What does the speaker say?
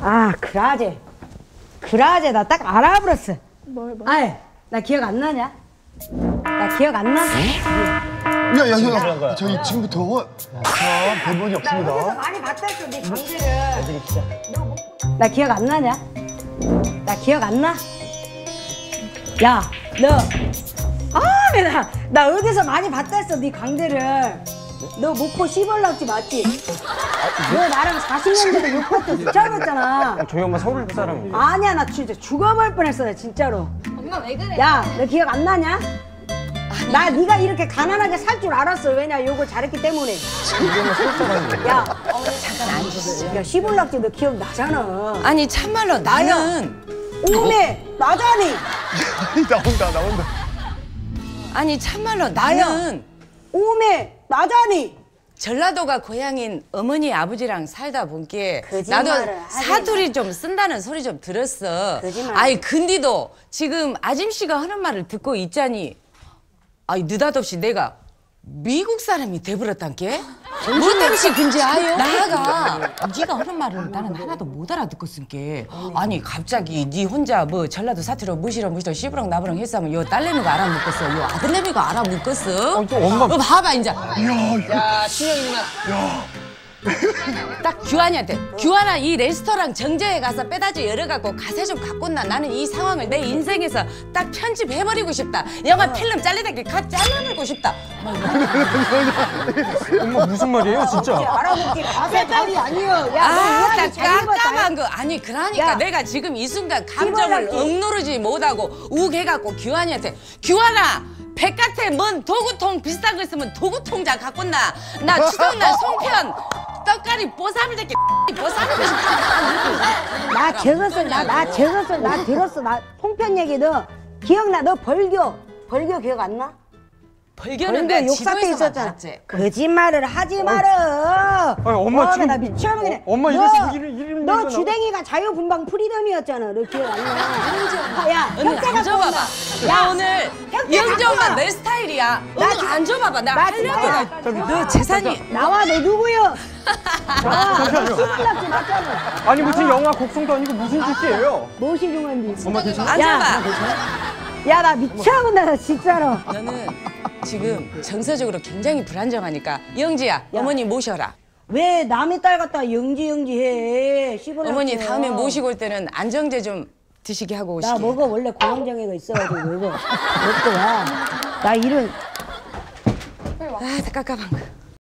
아, 그라제. 그라제 나 딱 알아버렸어. 뭘? 아이, 나 기억 안 나냐? 나 기억 안 나? 야, 저희 지금부터 대본이 없습니다. 여기서 많이 봤다 했어, 네 강제를. 나 기억 안 나냐? 나 기억 안 나? 야, 너. 나 어디서 많이 봤다 했어, 네 강제를. 너 목포 시벌낙지 맞지? 너 나랑 40년 전에 욕봤던 진짜로였잖아. 저희 엄마 서울 사람이에요. 아니야, 나 진짜 죽어버릴 뻔했어, 나 진짜로. 엄마 왜 그래? 야, 너 기억 안 나냐? 나 네가 이렇게 가난하게 살 줄 알았어. 왜냐, 욕을 잘했기 때문에. 야, 잠깐 앉으시죠. 야, 시벌낙지 너 기억 나잖아. 아니 참말로 나는 오메, 나자니. 나온다. 아니 참말로 나는 오메, 나자니. 전라도가 고향인 어머니 아버지랑 살다 본게 거짓말을 나도 하지 사투리 좀 쓴다는 소리 좀 들었어. 거짓말. 아이 근데도 지금 아짐씨가 하는 말을 듣고 있자니 아이 느닷없이 내가 미국 사람이 돼버렸단게? 무엇tem시 근지 아요? 나가 네가 하는 말을 나는 하나도 못 알아듣겠은게. 아니 갑자기 네 혼자 뭐 전라도 사투리로 무시렁 씨부렁 나부렁 했으면 요 딸내미가 알아먹겠어, 요 아들내미가 알아먹겠어? 저 엄마. 봐봐 이제. 야, 신영이 누나. 딱 규환이한테 규환아 이 레스토랑 정저에 가서 빼다지 열어갖고 가세 좀 갖고 온나. 나는 이 상황을 내 인생에서 딱 편집해버리고 싶다. 영화 필름 잘리다게 가 잘라내고 싶다. 엄마 무슨 말이에요 진짜? 알아보기 가세달이 아니여. 야, 아나 깜깜한 거 아니 그러니까 야. 내가 지금 이 순간 감정을 집어넣기. 억누르지 못하고 욱해갖고 규환이한테 규환아 백같에 뭔 도구통 비싼 거 있으면 도구통장 갖고 온나. 나 추석날 송편 떡갈이 보쌈을 보쌈이고 싶다. 나 적었어, 나 적었어, 나 들었어. 나 송편 얘기 너 기억나? 너 벌교 기억 안 나? 벌교는 내 욕사 때 지도에서만 있었잖아. 봤지. 거짓말을 하지 말어. 아니, 엄마 지금 나 미쳐버리네. 엄마 이래서 이름 너 얘기가 주댕이가 자유분방 프리덤이었잖아. 너 기억 안 나? 야, 언니 형제가 앉아봐봐. 야, 나 오늘 형제 영재 엄마 갖고 와. 내 스타일이야. 나 언니 지금- 앉아봐봐. 나 나 하려고. 지금 너 재산이. 나와, 너 누구여? 잠시만요. 시불낙지 맞잖아. 아니 무슨 영화 곡성도 아니고 무슨 짓이에요? 무엇이 중요한지. 엄마 괜찮아? 앉아봐. 야, 나 미쳐본다, 나 진짜로. 너는 지금 정서적으로 굉장히 불안정하니까 영지야 어머니 모셔라. 왜 남의 딸 갖다 영지 해? 시불낙지. 어머니 다음에 모시고 올 때는 안정제 좀 드시게 하고 오시게. 나 먹어, 원래 고황장애가 있어가지고 먹어. 먹고 와. 나 이런. 아 깜깜한 거.